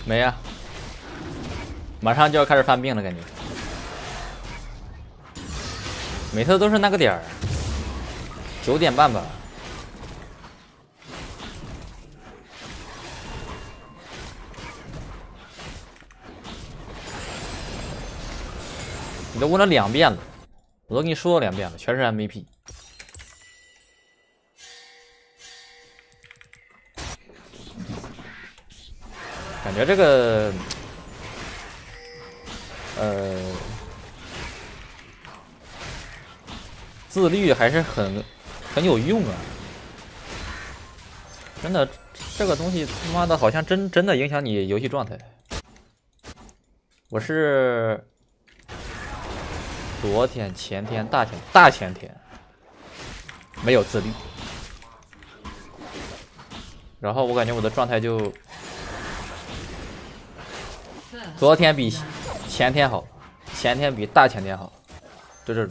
没啊，马上就要开始犯病了，感觉。每次都是那个点儿，9点半吧。你都问了2遍了，我都跟你说了2遍了，全是 MVP。感觉这个，自律还是很有用啊！真的，这个东西他妈的好像真的影响你游戏状态。我是昨天、前天、大前天没有自律，然后我感觉我的状态就昨天比前天好，前天比大前天好，就这种。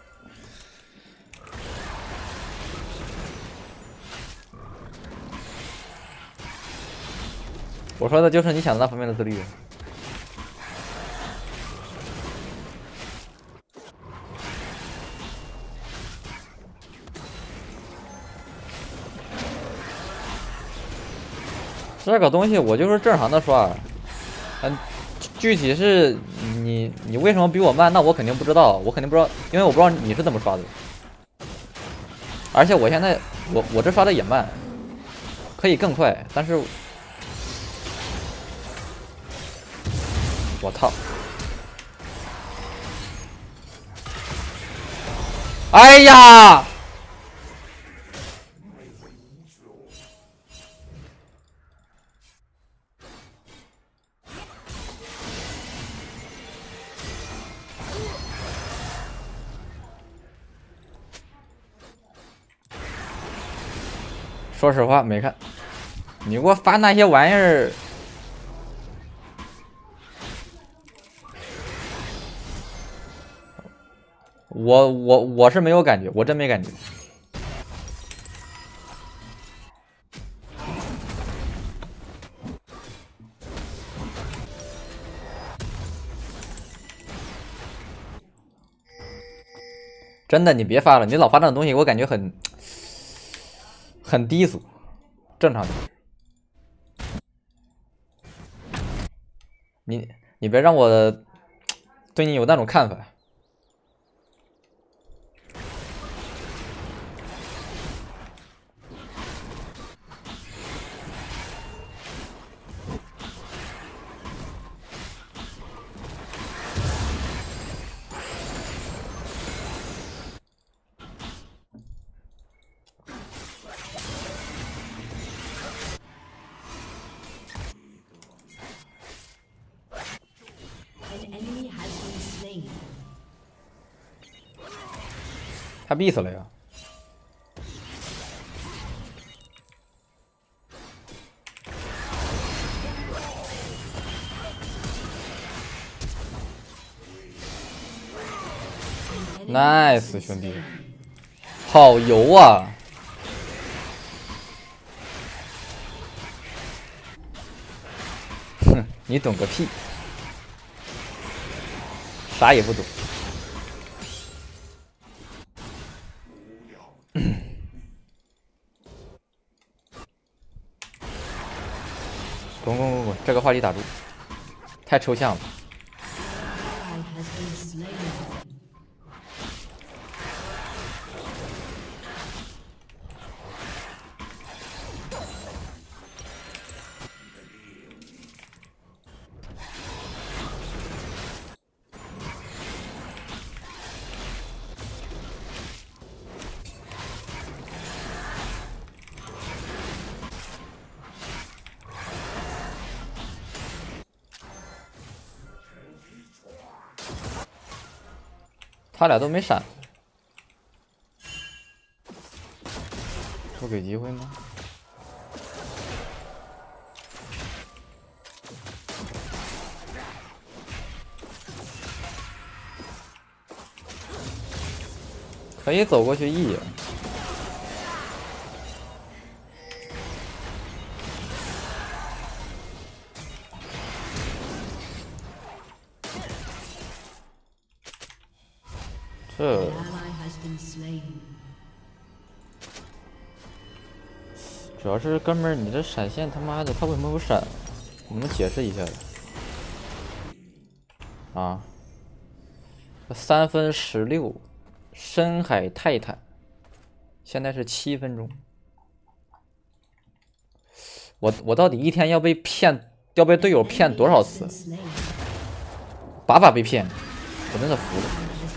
我说的就是你想的那方面的自律。这个东西我就是正常的刷，具体是你为什么比我慢，那我肯定不知道，我肯定不知道，因为我不知道你是怎么刷的。而且我现在我这刷的也慢，可以更快，但是我操！哎呀！说实话没看，你给我发那些玩意儿，我是没有感觉，我真没感觉。真的，你别发了，你老发这种东西，我感觉很低俗，正常的。你别让我对你有那种看法。他毙死了呀！Nice， 兄弟，好油啊！哼，你懂个屁，啥也不懂。滚！这个话题打住，太抽象了。他俩都没闪，不给机会吗？可以走过去一眼。 这主要是哥们儿，你这闪现他妈的，他为什么不闪？你能解释一下？啊，3分16，深海泰坦，现在是7分钟。我到底一天要被骗，要被队友骗多少次？把把被骗，我真的服了。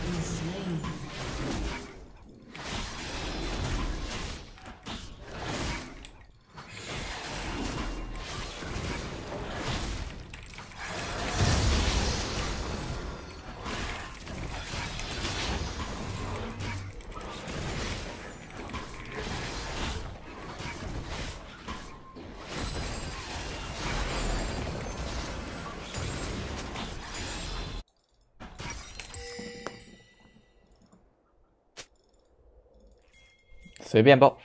随便报。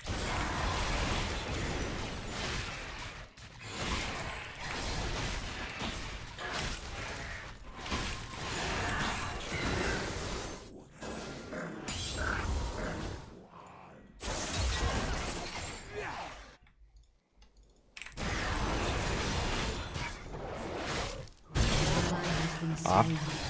啊！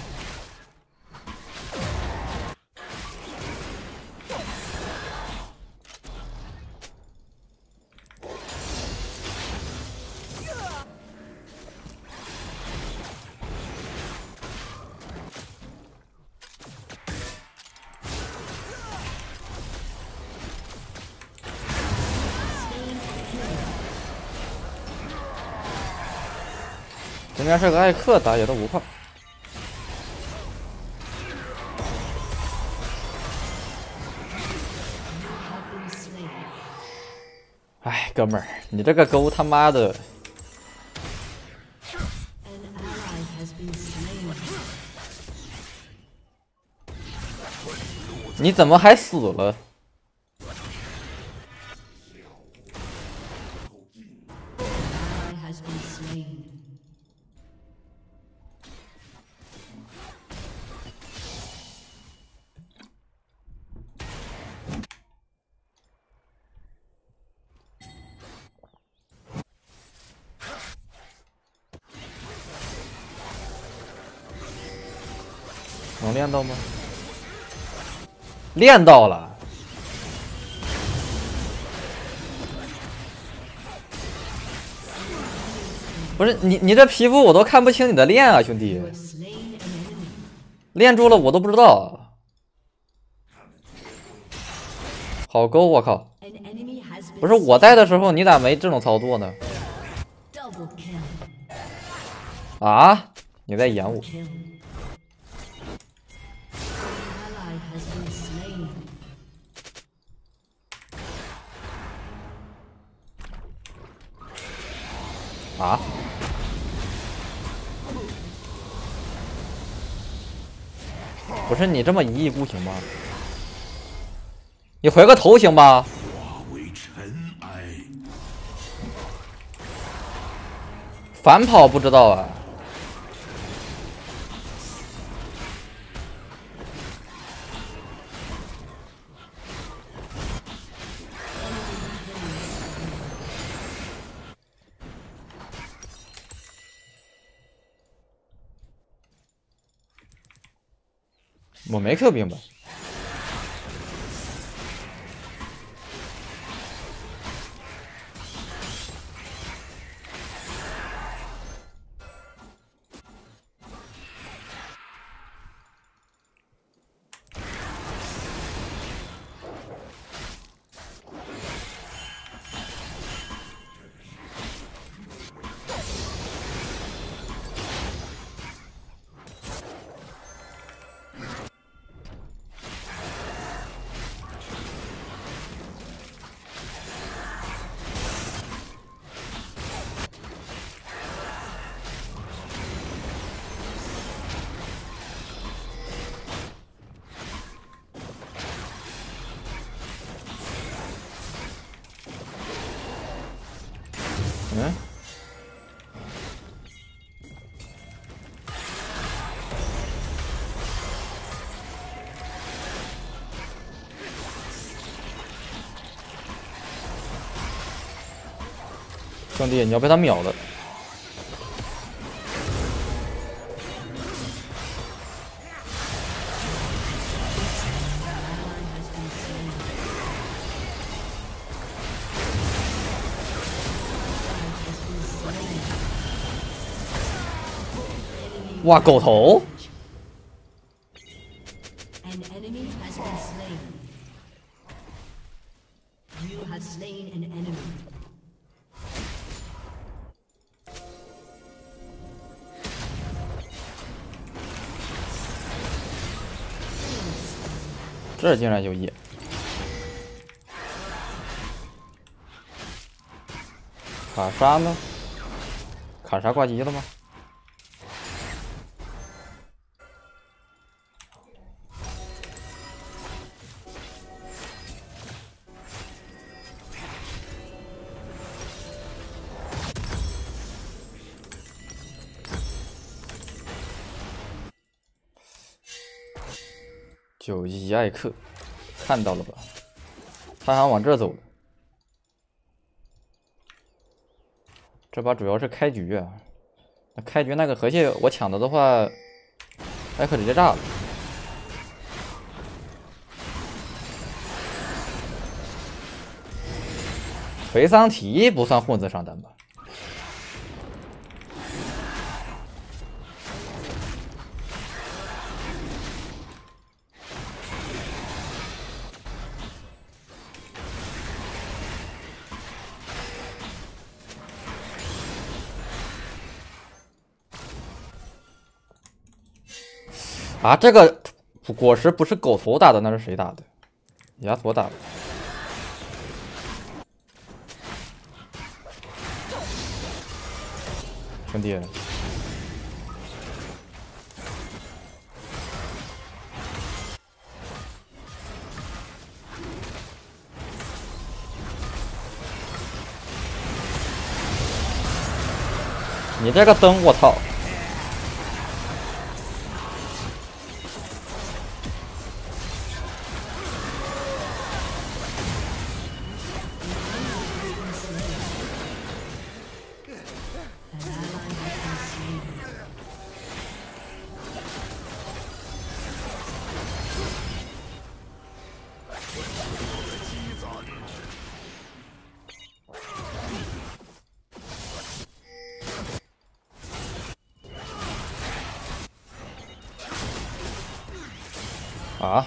对面是个艾克，打野都不怕。哎，哥们儿，你这个钩他妈的！你怎么还死了？能练到吗？练到了。不是你这皮肤我都看不清你的练啊，兄弟。练住了我都不知道。好勾，我靠！不是我在的时候，你咋没这种操作呢？啊？你在演我？啊？不是你这么一意孤行吗？你回个头行吧？反跑不知道啊？我没 Q 兵吧？ 兄弟，你要被他秒了。哇，狗头！ An enemy has been slain. You have slain an enemy. 这竟然有野！卡莎呢？卡莎挂机了吗？ Qiuyi艾克，看到了吧？他想往这走。这把主要是开局啊，那开局那个河蟹我抢的话，艾克直接炸了。回桑提不算混子上单吧？ 啊，这个果实不是狗头打的，那是谁打的？亚索打的。兄弟，你这个灯，我操！ 啊！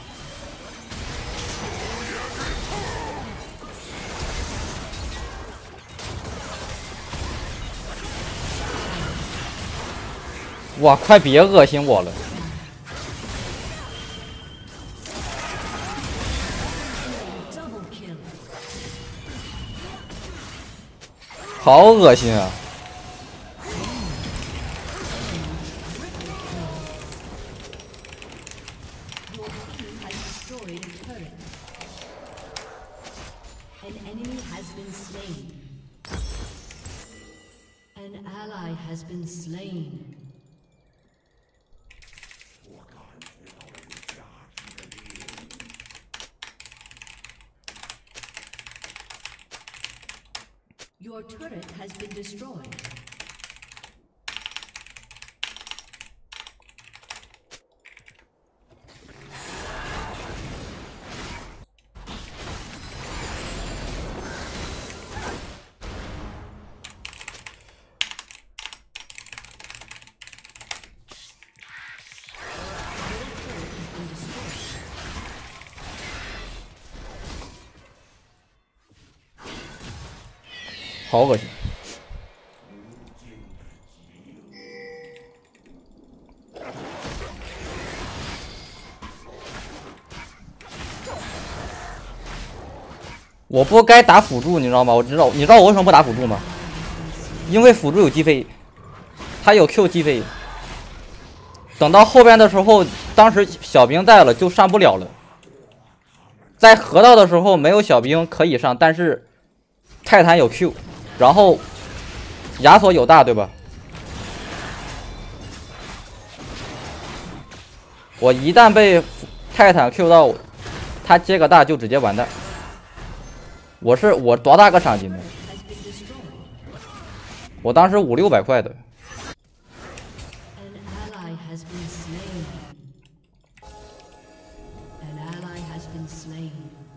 哇，快别恶心我了！好恶心啊！ An enemy has been slain. An ally has been slain. Your turret has been destroyed. 好恶心！我不该打辅助，你知道吗？你知道我为什么不打辅助吗？因为辅助有击飞，他有 Q 击飞。等到后边的时候，当时小兵在了就上不了了。在河道的时候没有小兵可以上，但是泰坦有 Q， 然后亚索有大，对吧？我一旦被泰坦 Q 到，他接个大就直接完蛋。我多大个赏金呢？ 我当时500-600块的。 An ally has been slain. An ally has been slain.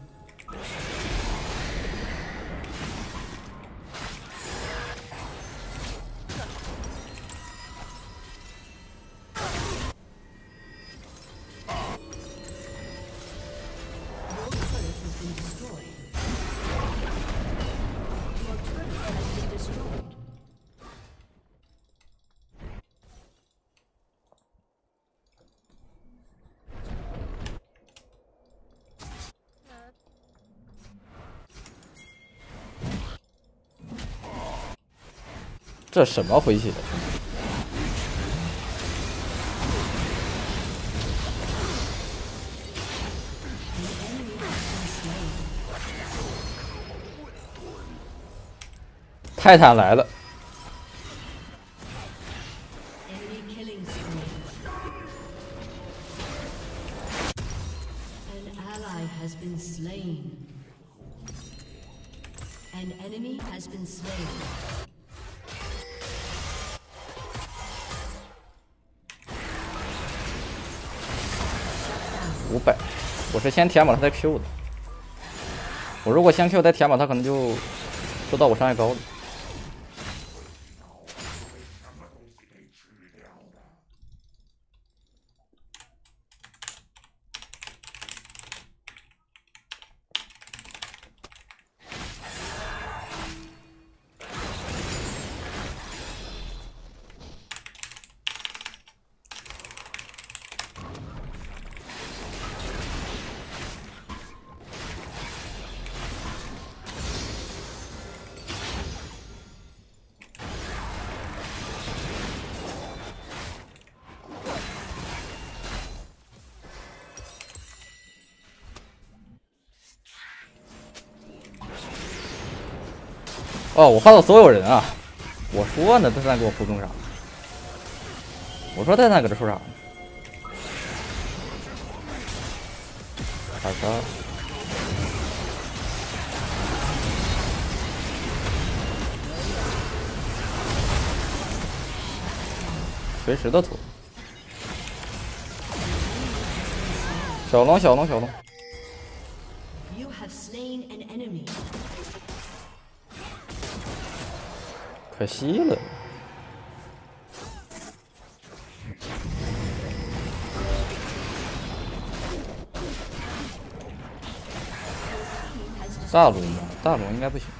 Your turret has been destroyed. Your turret has been destroyed. 这什么回血？泰坦来了。 Enemy killing spree. An ally has been slain. An enemy has been slain. 500，我是先填满他再 Q 的。我如果先 Q 再填满，他可能就到我伤害高了。哦，我画到所有人啊！我说呢，泰坦给我扑中啥？我说泰坦搁这说啥？卡莎，随时的土。小龙，小龙，小龙。 You have slain an enemy. 可惜了。大龙吗？大龙应该不行。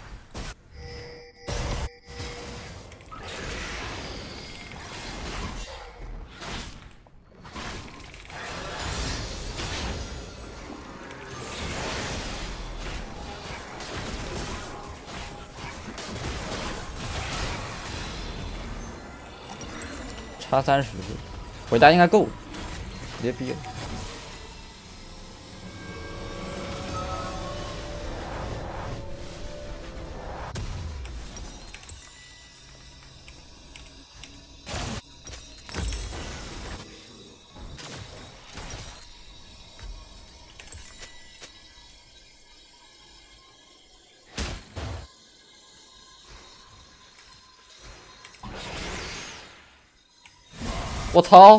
差30，回家应该够，直接逼了。我操！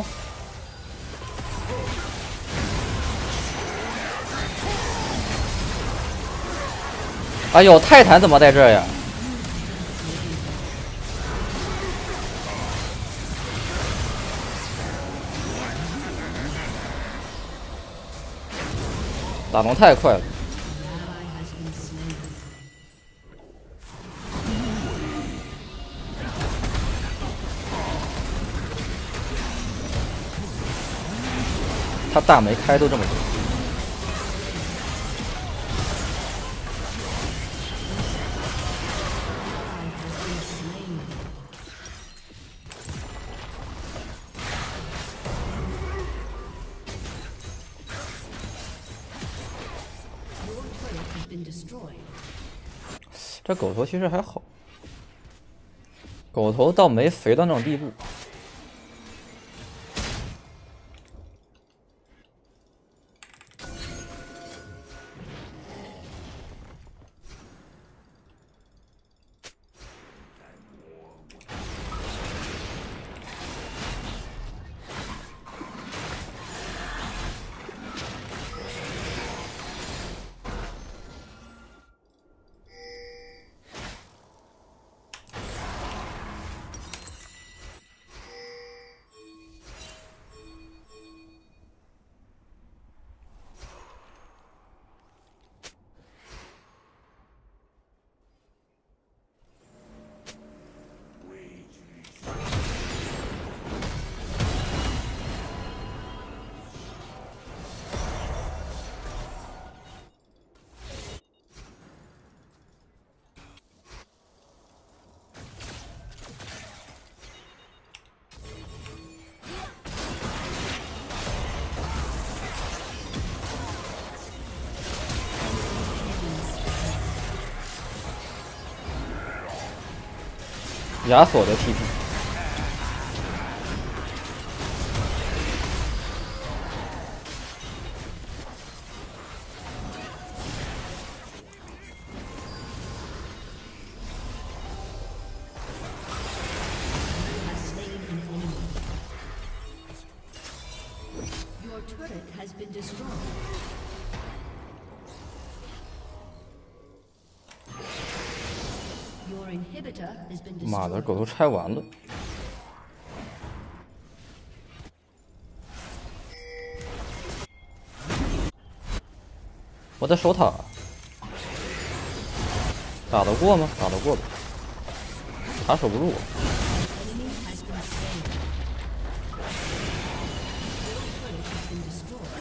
哎呦，泰坦怎么在这儿呀？打龙太快了。 他大没开都这么久。这狗头其实还好，狗头倒没肥到那种地步。 亚索的 TP。 Your turret has been destroyed. Your inhibitor has been 妈的， destroyed. 狗都拆完了。我得守塔，打得过吗？打得过吧，塔守不住我。 Enemy has been slain. Your turret has been destroyed.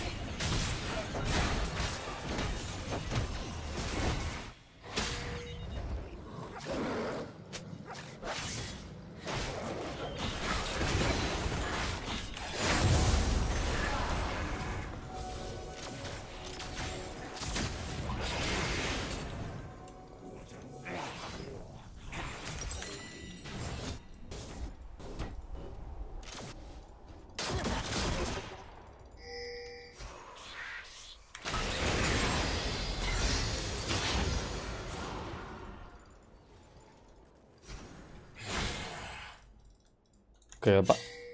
给了吧。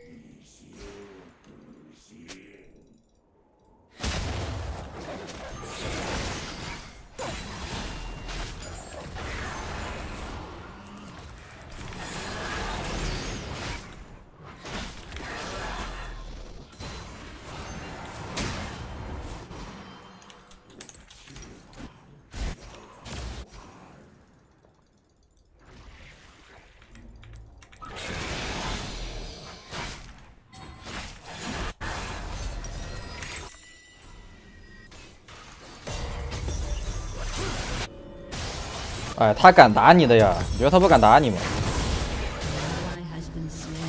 哎，他敢打你的呀？你觉得他不敢打你吗？ Ally has been slain.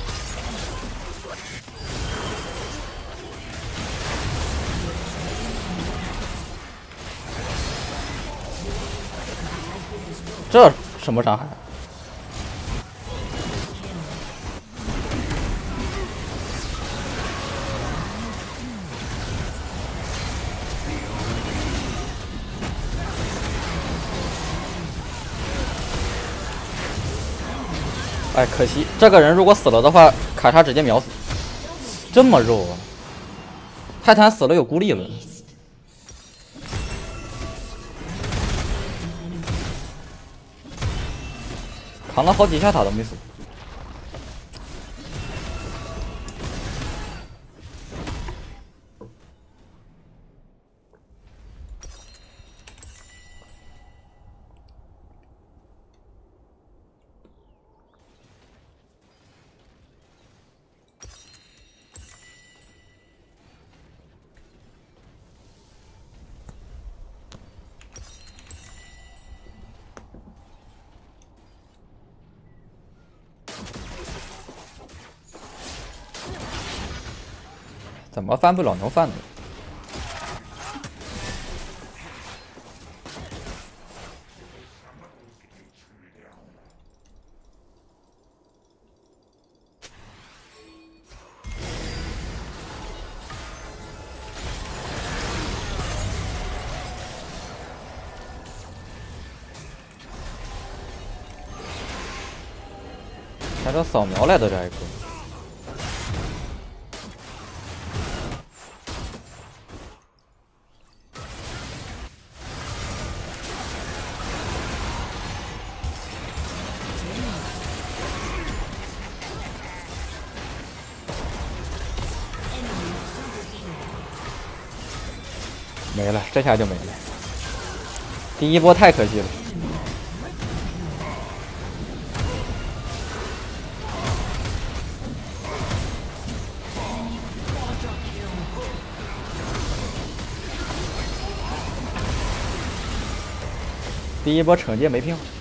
这什么伤害？哎，可惜这个人如果死了的话，卡莎直接秒死。这么肉啊！泰坦死了有孤立了，扛了好几下塔都没死。怎么翻不了能翻的？还是扫描来的这一个。 没了，这下就没了。第一波太可惜了。第一波惩戒没拼好。